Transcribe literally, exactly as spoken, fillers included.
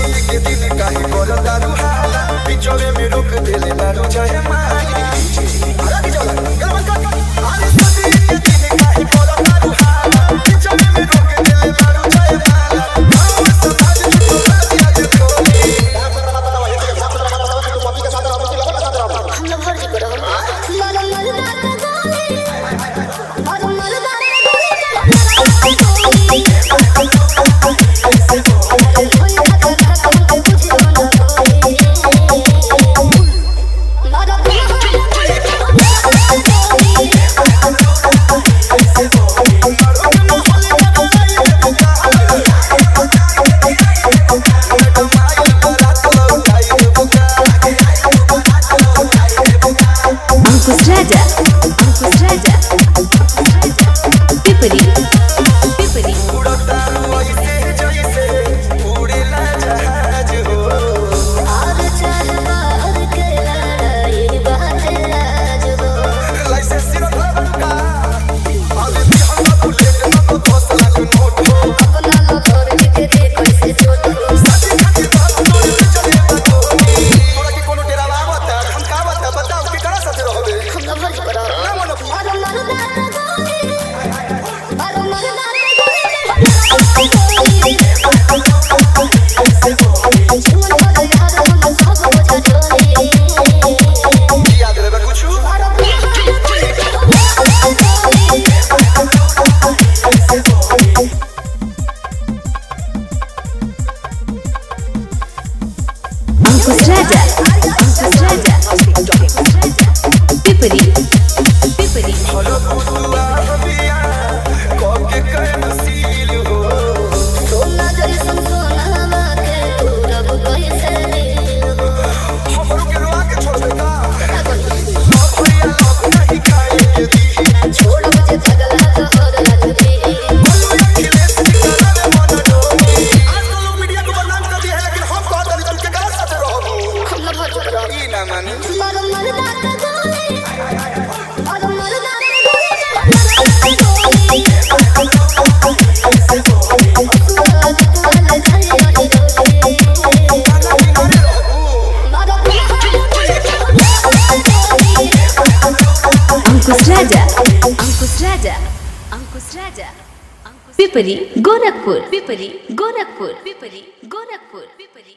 के दिन काहे करो दारू हाला बिचोवे में रोक देले दारू चाहे माई अरे की चला गलबन कर अरे सदी के दिन काहे करो दारू हाला बिचोवे में रोक देले दारू चाहे माई हम समाज की तो दिया जे तोरी हम लोग भर जी करो मानो मरदा का गोली मानो मरदा का गोली अंकुश राजा अंकुश राजा पिपरी पिपरी उड़ता वैसे जैसे उड़ेला जहाज हो और चल बाहर के लड़ाई बात राज हो लाइसेंस सिर्फ बनका अबे भी हम बुलेट न तो दस लाख नोट हो अपना लखोर के देखो से छोट हो साथी खाती बात तोड़ के चले बतो तोरा की कोनो डेरा लागत हम का बता बताओ की करा साथे रहबे हम लोग भर जी करो ना मन और मरदा का गोली और मरदा का गोली याद रहे कुछ अंकुश राजा अंकुश राजा पिपरी पिपरी हेलो बुआ बिया कोके कहे नसील हो सोना जैसन सोनावा के तू रब कैसे दिल हमरो के रुआ के छोड़ देता भैया लोग नहीं खाए के दी छोड़ मुझे झगड़ा तो और लगती बोलो अखिलेश निकाला रे मन डोली आजकल लोग मीडिया को बदनाम कर दिया है लेकिन हम कहत नहीं तुम के करा साथे रहबो हम लोग भर जी करो ई ना मानी मारो मरदा का गोली और मरदा का अंकुश राजा अंकुश राजा अंकुश राजा पिपरी गोरखपुर पिपरी गोरखपुर पिपरी गोरखपुर पिपरी